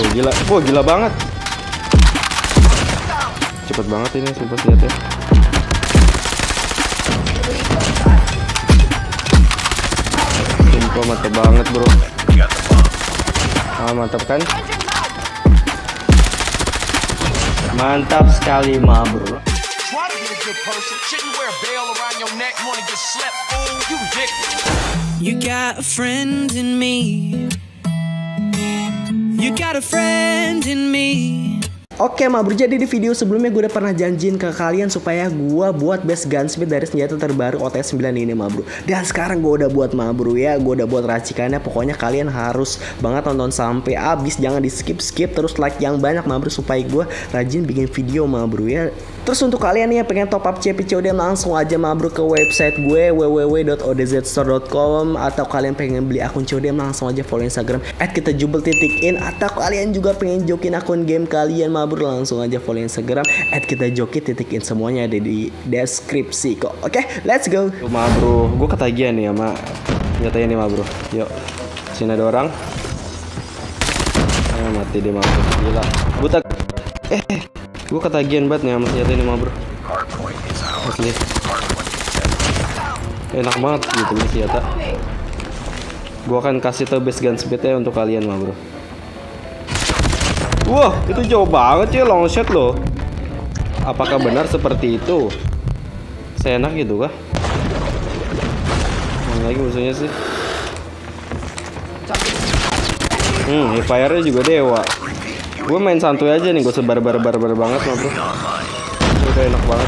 gila. Wah, gila banget. Cepet banget ini sumpah senjatanya. Sumpah mantap banget, bro. Ah, mantap kan? Mantap sekali, ma, bro. You got a friend in me. You got a friend in me. Oke ma bro, jadi di video sebelumnya gue udah pernah janjiin ke kalian supaya gue buat best gunsmith dari senjata terbaru OTS 9 ini ma bro. Dan sekarang gue udah buat ma bro ya, gue udah buat racikannya. Pokoknya kalian harus banget tonton sampai habis, jangan di skip terus like yang banyak ma bro supaya gue rajin bikin video ma bro ya. Terus untuk kalian nih yang pengen top up CP COD langsung aja ma bro ke website gue www.odzstore.com, atau kalian pengen beli akun COD langsung aja follow Instagram @kitajubel_in, atau kalian juga pengen jokin akun game kalian ma bro langsung aja follow Instagram @kitajokit_in, semuanya ada di deskripsi kok. Oke, let's go. Ma bro, gue ketagihan nih sama senjatanya nih ma bro. Yuk, sini ada orang. Mati deh ma bro, gila. Butak. Gue ketagihan banget nih sama senjata ini ma bro. Asli enak banget gitu nih senjata. Gue akan kasih tau best gunsmith-nya untuk kalian ma bro. Wah, itu jauh banget ya long shot loh. Apakah benar seperti itu? Seenak gitu kah? Mana lagi musuhnya sih? Fire-nya juga dewa. Gue main santuy aja nih, gue sebar-bar banget ma bro. Udah enak banget.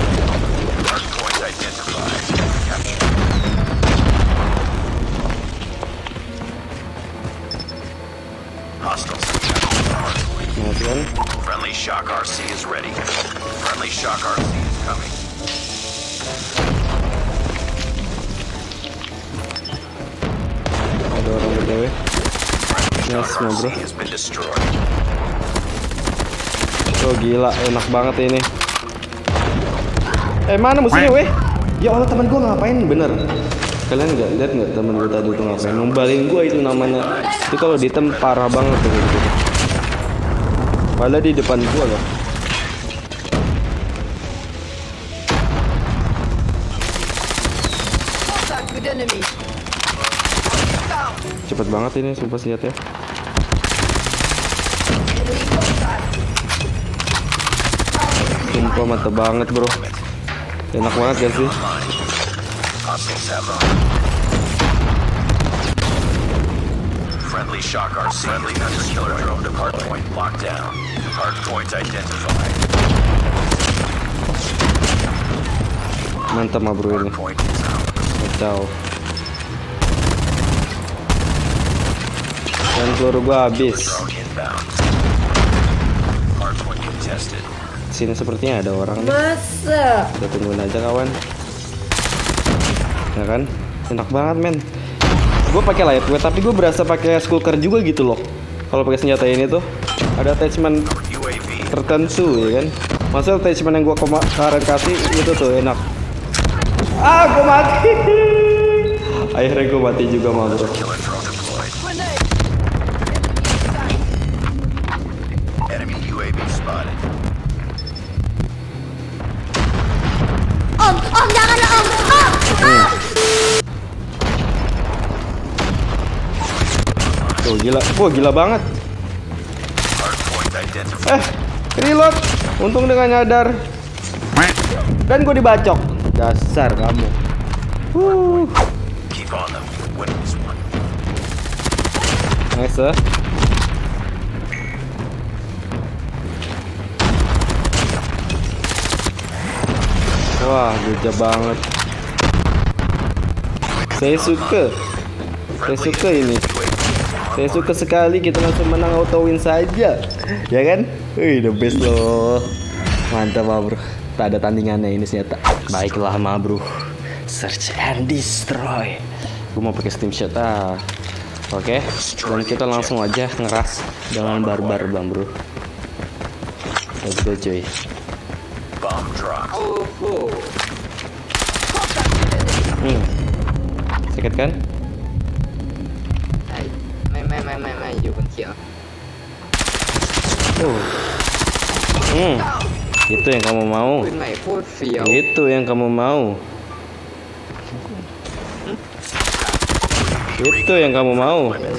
Friendly shock RC is ready. Friendly shock RC is coming. Ada orang berdua. Yes, ma bro. Oh gila, enak banget ini. Mana musuhnya weh? Ya Allah, teman gue ngapain bener? Kalian nggak lihat nggak temen gue tadi tuh ngapain? Numbalin gue itu namanya. Itu kalau ditem parah banget tuh gitu. Padahal di depan gue loh. Cepet banget ini sumpah senjatanya. Sumpah mantap banget bro. Enak banget ya sih. Friendly shock RC. Friendly hunter killer drone to hardpoint locked down. Hardpoint identified. Mantap ma bro ini. Kacau. Dan peluru gua habis. Sini sepertinya ada orang. Masa? Kita tungguin aja kawan. Ya kan? Enak banget men. Gue pakai lightweight tapi gue berasa pakai skulker juga gitu loh. Kalau pakai senjata ini tuh ada attachment tertentu ya kan. Maksudnya attachment yang gue kemarin kasih itu tuh enak. Gue mati. Akhirnya gue mati juga ma bro. Om jangan om. Tuh gila, wah gila banget. Reload. Untung dengan nyadar. Dan gue dibacok. Dasar kamu. Nice. Wah, gajah banget. Saya suka ini. Saya suka sekali kita langsung menang auto win saja. Ya kan? Wih, the best loh. Mantap ma bro. Tak ada tandingannya ini senjata. Baiklah ma bro. Search and destroy. Gue mau pakai steam shot Oke. Dan kita langsung aja ngeras dengan barbar bang bro. Let's go cuy. Sakit kan? Itu yang kamu mau. ปืนใหม่โคตรเฟี้ยว Itu yang kamu mau. Itu yang kamu mau.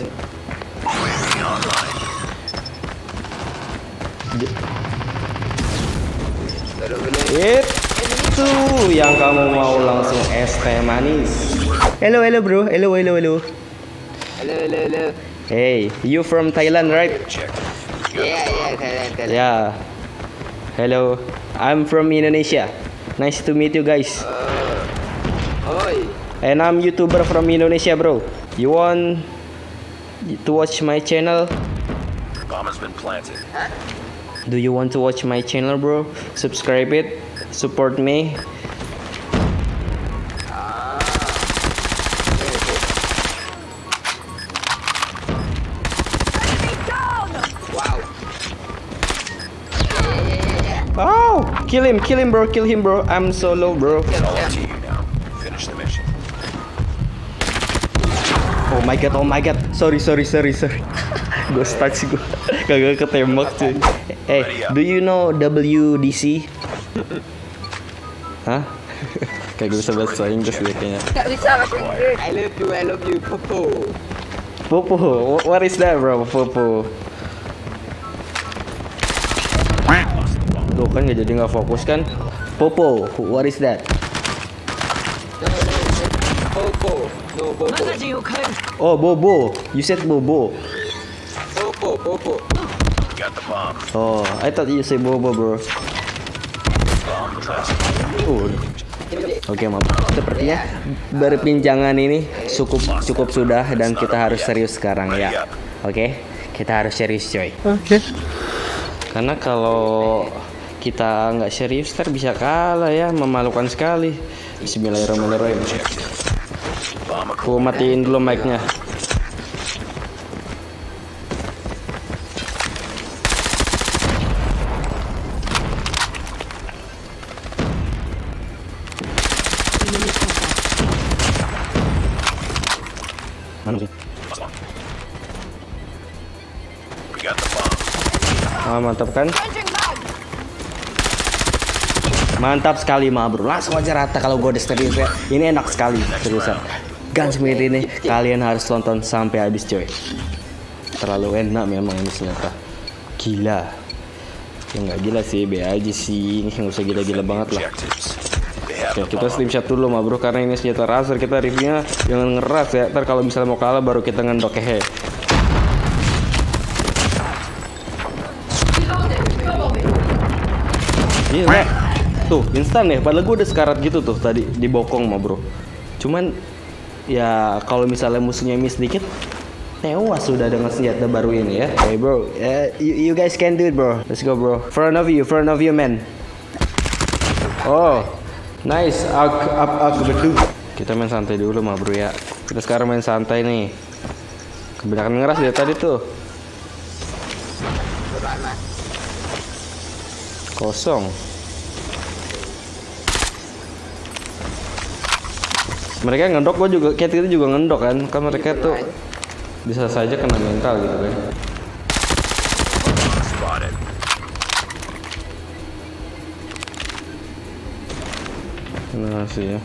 Itu yang kamu mau, langsung es teh manis. Hello bro, hello. Hello. Hey, you from Thailand, right? Yeah, Thailand. Yeah. Hello, I'm from Indonesia. Nice to meet you guys. Oi. And I'm YouTuber from Indonesia, bro. You want to watch my channel? Bomb has been planted. Do you want to watch my channel, bro? Subscribe it, support me. Oh, kill him, bro. I'm so low, bro. It's all up to you now. Finish the mission. Oh my god. Sorry. Gue stuck sih gue. Kagak ketembak cuy. Do you know WDC? Hah? Kagak bisa bahasa Inggris deh kayaknya. Gak bisa bahasa Inggris. I love you, Popo. Popo, what is that, bro? Popo. Tuh kan jadi nggak fokus kan? Popo, what is that? Popo. No, Popo. Oh, Bobo. You said Bobo. Popo. Got the bomb. Oh, I thought you say Bobo, bro. Bomb planted. Oke, Mam. Sepertinya berpinjangan ini cukup sudah dan kita harus serius sekarang ya. Oke, kita harus serius, coy. Karena kalau kita nggak serius, ntar bisa kalah ya, memalukan sekali. Bismillahirrahmanirrahim. Aku matiin dulu mic-nya. Mana sih? We got the bomb. Ah, mantap kan? Mantap sekali, Ma bro. Langsung aja rata kalau gue udah serius ya. Ini enak sekali seriusan. Gunsmith ini kalian harus tonton sampai habis, coy. Terlalu enak memang ini senjata. Gila. Ya nggak gila sih, be aja sih. Ini nggak usah gila-gila banget lah. Objectives. They have Oke, the kita bomb. slim shot dulu, Ma bro, karena ini senjata razer. Kita reviewnya jangan ngeras ya. Ntar kalau misalnya mau kalah baru kita ngendok hehe. Gila. Tuh, instan ya. Padahal gue udah sekarat gitu tuh tadi di bokong, Ma bro. Cuman ya kalau misalnya musuhnya miss dikit, tewas sudah dengan senjata baru ini ya. Hey bro, you guys can do it, bro. Let's go, bro. Front of you, man. Oh, nice. Aku bedu. Kita main santai dulu, Ma bro ya. Kita sekarang main santai nih. Kebanyakan ngeras dia tadi tuh. Kosong. Mereka ngendok, gue juga, kayak kita juga ngendok kan. Kan mereka tuh bisa saja kena mental gitu kan. Spotted. Nah sih ya.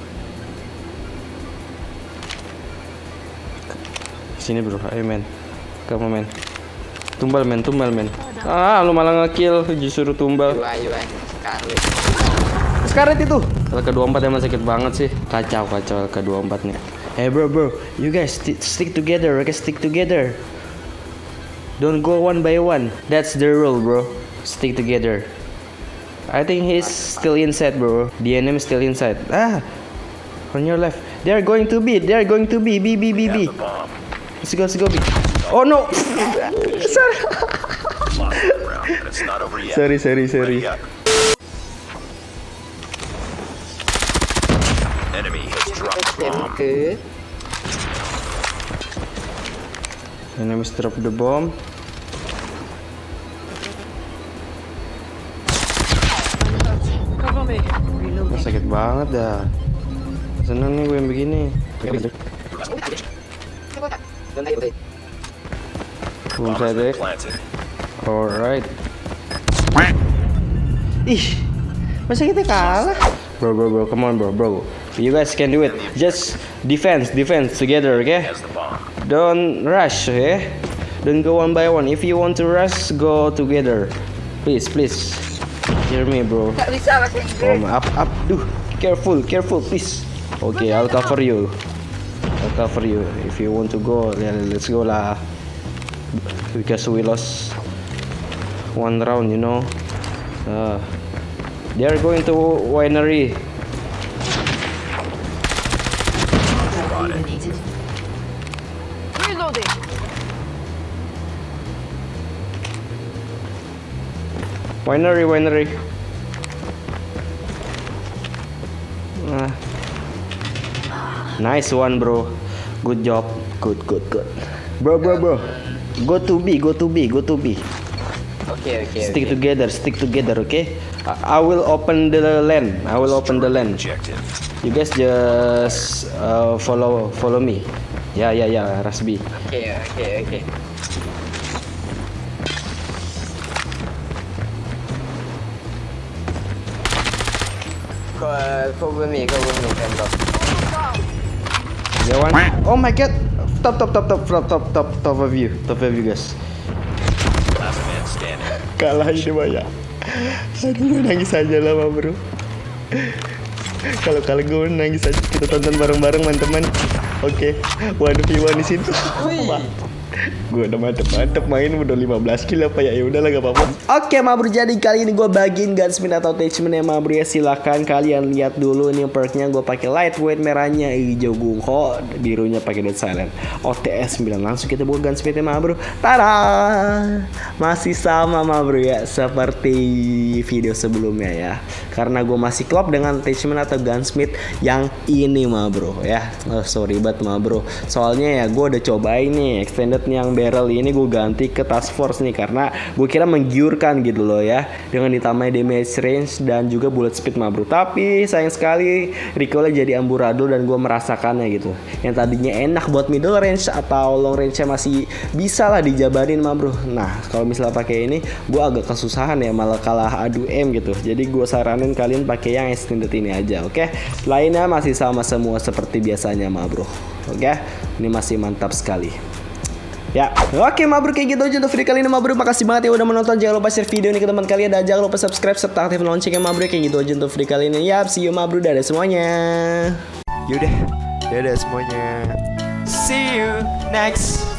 Sini bro, ayo men. Kamu men. Tumbal men. Ah, lu malah nge-kill, disuruh tumbal. Yuan. Sekarat itu. LK24 emang sakit banget sih. Kacau LK24 nih. Hey bro, you guys stick together, okay? Stick together. Don't go one by one. That's the rule, bro. Stick together. I think he's still inside, bro. The enemy still inside. Ah, on your left. They are going to B. B. Have the bomb. Let's go B. Oh no. Sorry. Lost that round, but it's not over yet. Sorry. Ready up. Enemy has dropped the bomb. Enemies drop the bomb. Oh, sakit banget dah. Seneng nih gue yang begini. Belum saya dek. Planted. Alright. Ih, masa kita kalah? Bro, come on, bro. You guys can do it. Just defense together, okay? Has the bomb. Don't rush, okay? Don't go one by one. If you want to rush, go together. Please. Hear me, bro. Tak bisa bahasa Inggeris. Up. Duh, careful, please. Okay, I'll cover you. If you want to go, then let's go lah. Because we lost one round, you know. They are going to winery. Reloading. Winery. Nice one, bro. Good job. Good. Bro. Go to B. Okay. Stick together, okay? I will open the land. Objective. You guys just follow me. Ya, Rasbi. Okay. Cover me, tembak. Ya one. Oh my god. Top of you guys. Last man standing. Kalah ini banyak. Aduh, gue nangis aja lah, bro. Kalau kalah gue nangis aja. Kita tonton bareng-bareng, teman-teman. Oke, 1v1 di sini. Gue udah mantep main, udah 15 kill apa ya? Ya udahlah, gak apa-apa. Oke, Mabro, jadi kali ini gue bagiin gunsmith atau attachment-nya Mabro ya. Silakan kalian lihat dulu nih perknya. Gue pakai lightweight, merahnya hijau gungho, birunya pakai dead silent. OTS 9. Langsung kita buka gunsmith-nya Mabro. Tada! Masih sama Mabro ya, seperti video sebelumnya ya. Karena gue masih klop dengan attachment atau gunsmith yang ini Mabro ya. Sorry banget Mabro. Soalnya ya gue udah cobain nih extended yang barrel ini, gue ganti ke task force nih karena gue kira menggiurkan gitu loh ya, dengan ditambah damage range dan juga bullet speed Mabro. Tapi sayang sekali recoilnya jadi amburadul dan gue merasakannya gitu. Yang tadinya enak buat middle range atau long range-nya masih bisa lah dijabarin Mabro. Nah kalau misalnya pakai ini gue agak kesusahan ya, malah kalah adu M gitu. Jadi gue saranin kalian pakai yang extended ini aja, oke? Lainnya masih sama semua seperti biasanya Mabro, oke? Ini masih mantap sekali. Ya, oke Mabro, kayak gitu aja untuk video kali ini Mabro. Makasih banget ya udah menonton. Jangan lupa share video ini ke teman kalian dan jangan lupa subscribe serta aktifin loncengnya Mabro. Kayak gitu aja untuk video kali ini. Yap, see you Mabro, dadah semuanya. Yaudah, dadah semuanya. See you next